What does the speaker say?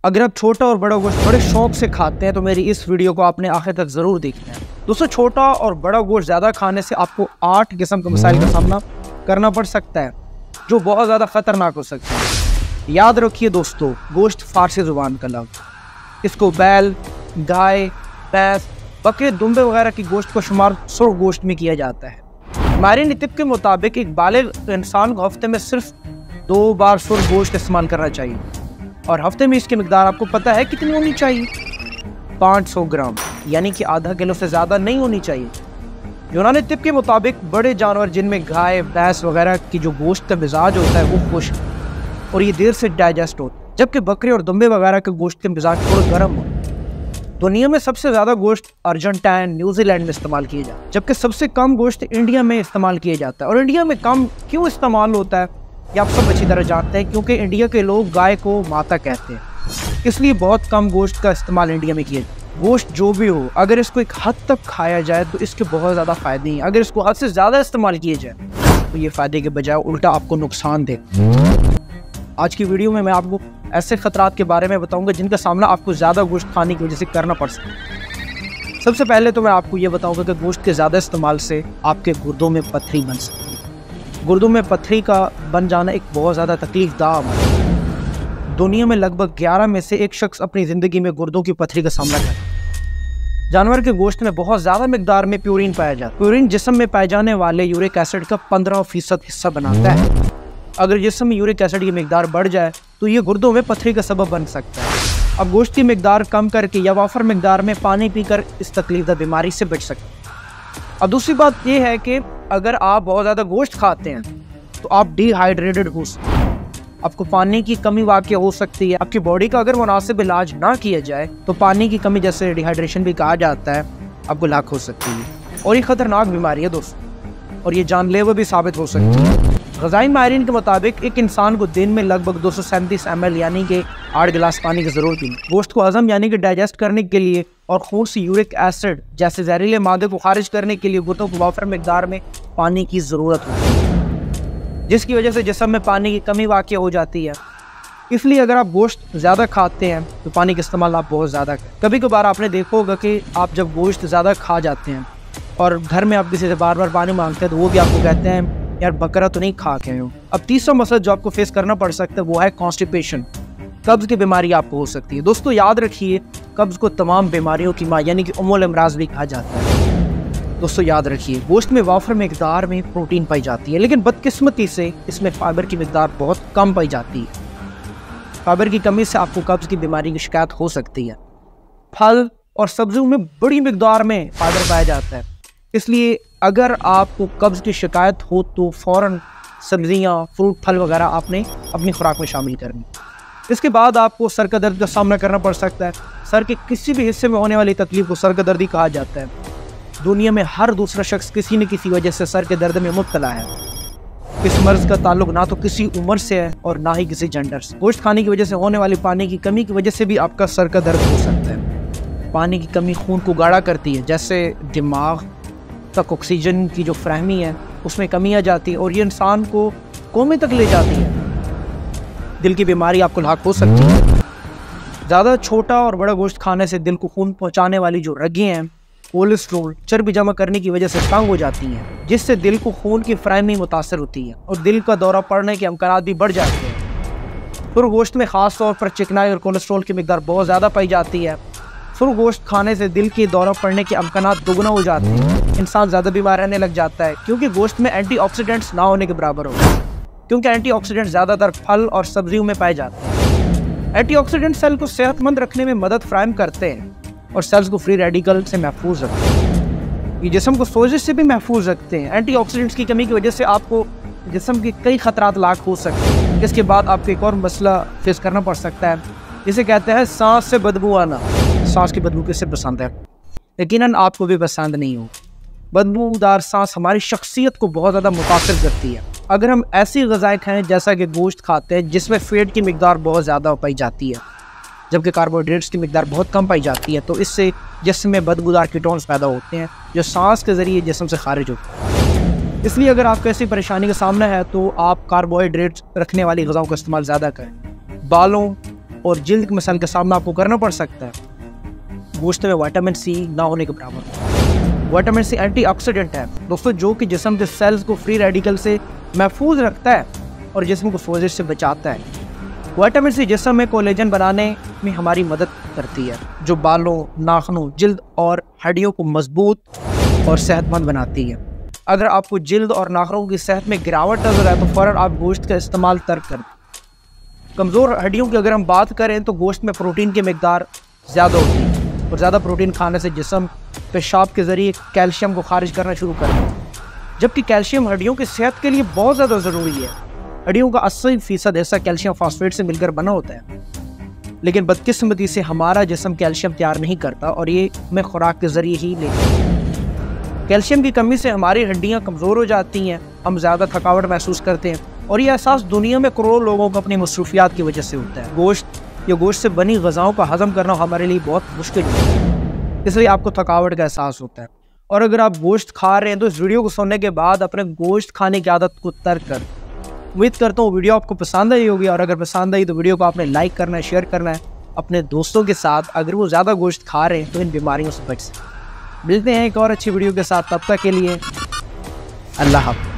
अगर आप छोटा और बड़ा गोश्त बड़े शौक से खाते हैं तो मेरी इस वीडियो को आपने आखिर तक ज़रूर देखना है। दोस्तों, छोटा और बड़ा गोश्त ज़्यादा खाने से आपको 8 किस्म के मसाइल का सामना करना पड़ सकता है जो बहुत ज़्यादा ख़तरनाक हो सकते हैं। याद रखिए दोस्तों, गोश्त फ़ारसी ज़ुबान का लफ्ज़, इसको बैल, गाय, भैंस, बकरे, दुम्बे वगैरह की गोश्त को शुमार सुर्ख गोश्त में किया जाता है। माहिरीन तिब के मुताबिक एक बालिग इंसान को हफ्ते में सिर्फ 2 बार सुर्ख गोश्त इस्तेमाल करना चाहिए और हफ्ते में इसकी मिकदार आपको पता है कितनी होनी चाहिए? 500 ग्राम, यानी कि आधा किलो से ज़्यादा नहीं होनी चाहिए। यूनानी तिब के मुताबिक बड़े जानवर जिनमें गाय, भैंस वगैरह की जो गोश्त का मिजाज होता है वो खुश्क और ये देर से डाइजेस्ट होता है, जबकि बकरे और दुम्बे वगैरह के गोश्त के मिजाज थोड़ा गर्म हो। दुनिया में सबसे ज़्यादा गोश्त अर्जेंटाइन, न्यूजीलैंड में इस्तेमाल किया जाता है, जबकि सबसे कम गोश्त इंडिया में इस्तेमाल किया जाता है। और इंडिया में कम क्यों इस्तेमाल होता है ये आप सब अच्छी तरह जानते हैं, क्योंकि इंडिया के लोग गाय को माता कहते हैं, इसलिए बहुत कम गोश्त का इस्तेमाल इंडिया में किया जाता है। गोश्त जो भी हो, अगर इसको एक हद तक खाया जाए तो इसके बहुत ज़्यादा फ़ायदे हैं। अगर इसको हद से ज़्यादा इस्तेमाल किया जाए तो ये फ़ायदे के बजाय उल्टा आपको नुकसान दे। आज की वीडियो में मैं आपको ऐसे ख़तरात के बारे में बताऊंगा जिनका सामना आपको ज़्यादा गोश्त खाने की वजह से करना पड़ सकता है। सबसे पहले तो मैं आपको ये बताऊंगा कि गोश्त के ज़्यादा इस्तेमाल से आपके गुर्दों में पथरी बन सकती है। गुर्दों में पथरी का बन जाना एक बहुत ज़्यादा तकलीफदाह अमल है। दुनिया में लगभग 11 में से 1 शख्स अपनी ज़िंदगी में गुर्दों की पथरी का सामना करता है। जानवर के गोश्त में बहुत ज़्यादा मिकदार में प्यूरिन पाया जाता है। प्यूरिन जिस्म में पाए जाने वाले यूरिक एसिड का 15% हिस्सा बनाता है। अगर जिस्म में यूरिक एसिड की मिकदार बढ़ जाए तो ये गुर्दों में पथरी का सबब बन सकता है। अब गोश्त की मिकदार कम करके या वाफर मिकदार में पानी पीकर इस तकलीफदा बीमारी से बच सकते हैं। अब दूसरी बात यह है कि अगर आप बहुत ज़्यादा गोश्त खाते हैं तो आप डिहाइड्रेटेड हो सकते हैं, आपको पानी की कमी वाक़ई हो सकती है। आपकी बॉडी का अगर मुनासिब इलाज ना किया जाए तो पानी की कमी, जैसे डिहाइड्रेशन भी कहा जाता है, आपको लाक हो सकती है और ये ख़तरनाक बीमारी है दोस्तों, और ये जानलेवा भी साबित हो सकती है। ग़ज़ाई माहिरीन के मुताबिक एक इंसान को दिन में लगभग 237 ml यानी कि 8 गिलास पानी की ज़रूरत है गोश्त को हज़म यानी कि डाइजेस्ट करने के लिए, और खून से यूरिक एसिड जैसे जहरीले मादे को खारिज करने के लिए गुर्दों को वाफर मिकदार में पानी की ज़रूरत होती है, जिसकी वजह से जिस्म में पानी की कमी वाक़ई हो जाती है। इसलिए अगर आप गोश्त ज़्यादा खाते हैं तो पानी का इस्तेमाल आप बहुत ज़्यादा करें। कभी कभार आपने देखा होगा कि आप जब गोश्त ज़्यादा खा जाते हैं और घर में आप किसी से बार बार पानी मांगते हैं तो वो भी आपको कहते हैं यार बकरा तो नहीं खा के हो। अब तीसरा मसला जो आपको फेस करना पड़ सकता है वो है कॉन्स्टिपेशन, कब्ज़ की बीमारी आपको हो सकती है। दोस्तों याद रखिए, कब्ज़ को तमाम बीमारियों की माँ यानी कि उम्मुल अमराज़ भी कहा जाता है। दोस्तों याद रखिए, गोश्त में वाफर मिकदार में प्रोटीन पाई जाती है, लेकिन बदकिस्मती से इसमें फाइबर की मिकदार बहुत कम पाई जाती है। फाइबर की कमी से आपको कब्ज़ की बीमारी की शिकायत हो सकती है। फल और सब्जियों में बड़ी मिकदार में फाइबर पाया जाता है, इसलिए अगर आपको कब्ज़ की शिकायत हो तो फ़ौरन सब्जियां, फ्रूट, फल वगैरह आपने अपनी खुराक में शामिल करनी। इसके बाद आपको सर का दर्द का सामना करना पड़ सकता है। सर के किसी भी हिस्से में होने वाली तकलीफ को सर का दर्द ही कहा जाता है। दुनिया में हर दूसरा शख्स किसी न किसी वजह से सर के दर्द में मुब्तला है। इस मर्ज़ का ताल्लुक ना तो किसी उम्र से है और ना ही किसी जेंडर से। गोश्त खाने की वजह से होने वाली पानी की कमी की वजह से भी आपका सर का दर्द हो सकता है। पानी की कमी खून को गाढ़ा करती है, जैसे दिमाग तक ऑक्सीजन की जो फ्राहमी है उसमें कमी आ जाती है और ये इंसान को कोमे तक ले जाती है। दिल की बीमारी आपको लाक हो सकती है। ज़्यादा छोटा और बड़ा गोश्त खाने से दिल को खून पहुंचाने वाली जो रगें हैं, कोलेस्ट्रोल, चर्बी जमा करने की वजह से तंग हो जाती हैं, जिससे दिल को खून की फ्राहमी मुतासर होती है और दिल का दौरा पड़ने के अमकानात भी बढ़ जाते हैं। सुर्ख गोश्त में ख़ास तौर पर चिकनाई और कोलेस्ट्रोल की मिकदार बहुत ज़्यादा पाई जाती है। सुर्ख गोश्त खाने से दिल के दौरा पड़ने के अमकानात दोगुना हो जाते हैं। इंसान ज़्यादा बीमार रहने लग जाता है क्योंकि गोश्त में एंटीऑक्सीडेंट्स ना होने के बराबर हो, क्योंकि एंटीऑक्सीडेंट्स ज़्यादातर फल और सब्जियों में पाए जाते हैं। एंटीऑक्सीडेंट सेल को सेहतमंद रखने में मदद फराहम करते हैं और सेल्स को फ्री रेडिकल से महफूज रखते हैं। ये जिस्म को सोजिश से भी महफूज रखते हैं। एंटीऑक्सीडेंट्स की कमी की वजह से आपको जिस्म के कई खतरात लाक हो सकते हैं। इसके बाद आपको एक और मसला फेस करना पड़ सकता है, जिसे कहते हैं सांस से बदबू आना। सांस की बदबू किसे पसंद है? यकीनन आपको भी पसंद नहीं हो। बदबूदार सांस हमारी शख्सियत को बहुत ज़्यादा मुतासिर करती है। अगर हम ऐसी ग़िज़ाएँ खाएँ जैसा कि गोश्त खाते हैं जिसमें फ़ैट की मिकदार बहुत ज़्यादा पाई जाती है, जबकि कार्बोहाइड्रेट्स की मिकदार बहुत कम पाई जाती है, तो इससे जिस्म में बदबूदार कीटोन्स पैदा होते हैं जो सांस के ज़रिए जिस्म से खारिज होते हैं। इसलिए अगर आपको ऐसी परेशानी का सामना है तो आप कार्बोहाइड्रेट्स रखने वाली ग़िज़ाओं का इस्तेमाल ज़्यादा करें। बालों और जल्द के मसाइल का सामना आपको करना पड़ सकता है। गोश्त में विटामिन सी ना होने के बराबर। विटामिन सी एंटीऑक्सीडेंट है दोस्तों, जो कि जिस्म के सेल्स को फ्री रेडिकल से महफूज रखता है और जिस्म को सोजिश से बचाता है। विटामिन सी जिस्म में कोलेजन बनाने में हमारी मदद करती है, जो बालों, नाखूनों, जल्द और हड्डियों को मजबूत और सेहतमंद बनाती है। अगर आपको जल्द और नाखूनों की सेहत में गिरावट नजर आए तो फ़ौरन आप गोश्त का इस्तेमाल तर्क कर दें। कमज़ोर हड्डियों की अगर हम बात करें तो गोश्त में प्रोटीन की मिकदार ज़्यादा होती है और ज़्यादा प्रोटीन खाने से जिस्म पेशाब के ज़रिए कैल्शियम को खारिज करना शुरू कर दें, जबकि कैल्शियम हड्डियों की सेहत के लिए बहुत ज़्यादा ज़रूरी है। हड्डियों का 80% हिस्सा कैल्शियम फॉस्फेट से मिलकर बना होता है, लेकिन बदकिस्मती से हमारा जिस्म कैल्शियम तैयार नहीं करता और ये हमें खुराक के ज़रिए ही लेते हैं। कैल्शियम की कमी से हमारी हड्डियां कमज़ोर हो जाती हैं, हम ज़्यादा थकावट महसूस करते हैं और ये एहसास दुनिया में करोड़ों लोगों को अपनी मसरूफियात की वजह से होता है। गोश्त से बनी ग़िज़ाओं का हज़म करना हमारे लिए बहुत मुश्किल होता है, इसलिए आपको थकावट का एहसास होता है। और अगर आप गोश्त खा रहे हैं तो इस वीडियो को सुनने के बाद अपने गोश्त खाने की आदत को तर्क कर। उम्मीद करता हूँ वीडियो आपको पसंद आई होगी, और अगर पसंद आई तो वीडियो को आपने लाइक करना है, शेयर करना है अपने दोस्तों के साथ, अगर वो ज़्यादा गोश्त खा रहे हैं तो इन बीमारियों से बच सकें। मिलते हैं एक और अच्छी वीडियो के साथ, तब तक के लिए अल्लाह हाफ़िज़।